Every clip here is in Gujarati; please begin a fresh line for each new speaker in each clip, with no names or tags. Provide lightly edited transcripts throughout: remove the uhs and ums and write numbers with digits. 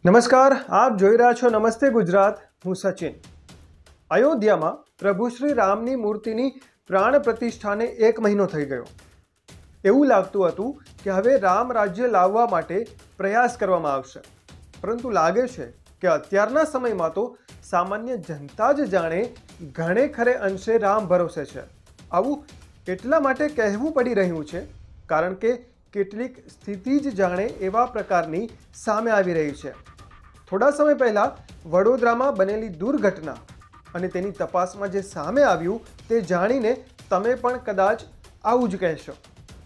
નમસ્કાર, આપ જોઈ રહ્યા છો નમસ્તે ગુજરાત. હું સચિન. અયોધ્યામાં પ્રભુ શ્રી રામની મૂર્તિની પ્રાણ પ્રતિષ્ઠાને 1 મહિનો થઈ ગયો. એવું લાગતું હતું કે હવે રામ રાજ્ય લાવવા માટે પ્રયાસ કરવામાં આવશે, પરંતુ લાગે છે કે અત્યારના સમયમાં તો સામાન્ય જનતા જ જાણે ઘણે ખરે અંશે રામ ભરોસે છે. આવું એટલા માટે કહેવું પડી રહ્યું છે કારણ કે કેટલીક સ્થિતિ જ જાણે એવા પ્રકારની સામે આવી રહી છે. થોડા સમય પહેલાં વડોદરામાં બનેલી દુર્ઘટના અને તેની તપાસમાં જે સામે આવ્યું તે જાણીને તમે પણ કદાચ આવું જ કહેશો.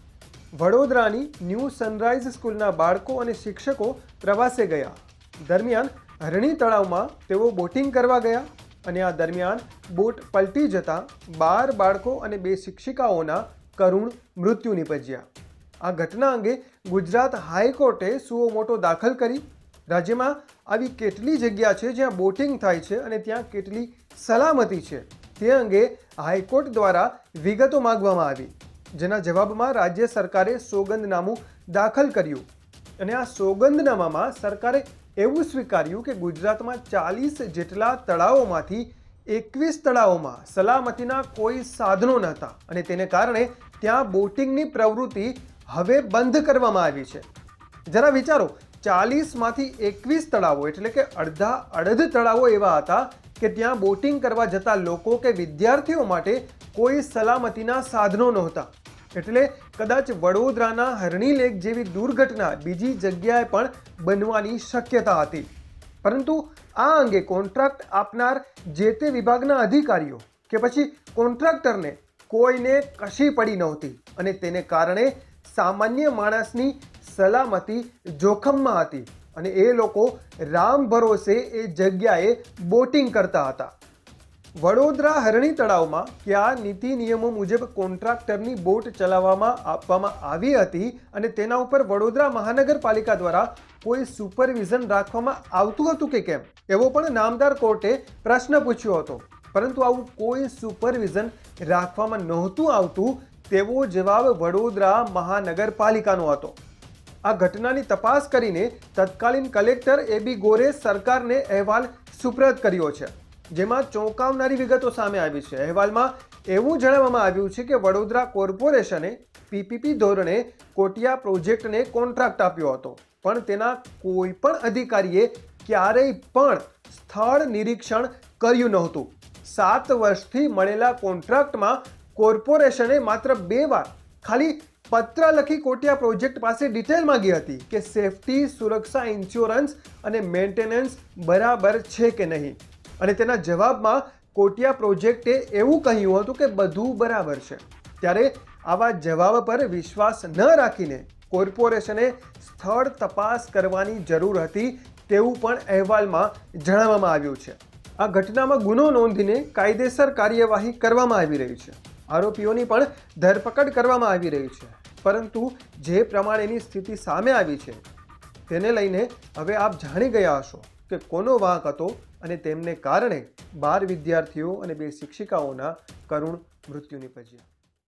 વડોદરાની ન્યૂ સનરાઈઝ સ્કૂલના બાળકો અને શિક્ષકો પ્રવાસે ગયા. દરમિયાન હરણી તળાવમાં તેઓ બોટિંગ કરવા ગયા અને આ દરમિયાન બોટ પલટી જતાં 12 બાળકો અને 2 શિક્ષિકાઓના કરુણ મૃત્યુ નિપજ્યા. આ ઘટના અંગે ગુજરાત હાઈકોર્ટે સુઓ મોટો દાખલ કરી. રાજ્યમાં આવી કેટલી જગ્યા છે જ્યાં બોટિંગ થાય છે અને ત્યાં કેટલી સલામતી છે તે અંગે હાઈકોર્ટ દ્વારા વિગતો માંગવામાં આવી, જેના જવાબમાં રાજ્ય સરકારે સોગંદનામું દાખલ કર્યું. અને આ સોગંદનામામાં સરકારે એવું સ્વીકાર્યું કે ગુજરાતમાં 40 જેટલા તળાવોમાંથી 21 તળાવોમાં સલામતીના કોઈ સાધનો નહોતા અને તેને કારણે ત્યાં બોટિંગની પ્રવૃત્તિ હવે બંધ કરવામાં આવી છે. જરા વિચારો, 40માંથી 21 તળાવો એટલે કે અડધ તળાવો એવા હતા કે ત્યાં બોટિંગ કરવા જતા લોકો કે વિદ્યાર્થીઓ માટે કોઈ સલામતીના સાધનો નહોતા. એટલે કદાચ વડોદરાના હરણી લેક જેવી દુર્ઘટના બીજી જગ્યાએ પણ બનવાની શક્યતા હતી. પરંતુ આ અંગે કોન્ટ્રાક્ટ આપનાર જે તે વિભાગના અધિકારીઓ કે પછી કોન્ટ્રાક્ટરને કોઈને કશી પડી નહોતી અને તેને કારણે સામાન્ય માણસની સલામતી જોખમમાં હતી અને એ લોકો રામ ભરોસે એ જગ્યાએ બોટિંગ કરતા હતા. વડોદરા હરણી તળાવમાં કયા નીતિ નિયમો મુજબ કોન્ટ્રાક્ટરની બોટ ચલાવવામાં આપવામાં આવી હતી અને તેના ઉપર વડોદરા મહાનગરપાલિકા દ્વારા કોઈ સુપરવિઝન રાખવામાં આવતું હતું કે કેમ, એવો પણ નામદાર કોર્ટે પ્રશ્ન પૂછ્યો હતો. પરંતુ આવું કોઈ સુપરવિઝન રાખવામાં નહોતું આવતું તેવો જવાબ વડોદરા મહાનગરપાલિકાનો હતો. આ ઘટનાની તપાસ કરીને તત્કાલીન કલેક્ટર એ.બી. ગોરે સરકારને અહેવાલ સુપ્રત કર્યો છે, જેમાં ચોંકાવનારી વિગતો સામે આવી છે. અહેવાલમાં એવું જણાવવામાં આવ્યું છે કે વડોદરા કોર્પોરેશને પીપીપી ધોરણે કોટિયા પ્રોજેક્ટને કોન્ટ્રાક્ટ આપ્યો હતો, પણ તેના કોઈ પણ અધિકારીએ ક્યારેય પણ સ્થળ નિરીક્ષણ કર્યું નહોતું. 7 વર્ષથી મળેલા કોન્ટ્રાક્ટમાં કોર્પોરેશને માત્ર 2 વાર ખાલી પત્ર લખી કોટિયા પ્રોજેક્ટ પાસે ડિટેલ માંગી હતી કે સેફટી, સુરક્ષા, ઇન્સ્યોરન્સ અને મેન્ટેનન્સ બરાબર છે કે નહીં, અને તેના જવાબમાં કોટિયા પ્રોજેક્ટે એવું કહ્યું હતું કે બધું બરાબર છે. ત્યારે આવા જવાબ પર વિશ્વાસ ન રાખીને કોર્પોરેશને સ્થળ તપાસ કરવાની જરૂર હતી તેવું પણ અહેવાલમાં જણાવવામાં આવ્યું છે. આ ઘટનામાં ગુનો નોંધીને કાયદેસર કાર્યવાહી કરવામાં આવી રહી છે. આરોપીઓની પણ ધરપકડ કરવામાં આવી રહી છે. પરંતુ જે પ્રમાણેની સ્થિતિ સામે આવી છે તેને લઈને હવે આપ જાણી ગયા હશો કે કોનો વાંક હતો અને તેમને કારણે 12 વિદ્યાર્થીઓ અને 2 શિક્ષિકાઓના કરુણ મૃત્યુ નિપજ્યા.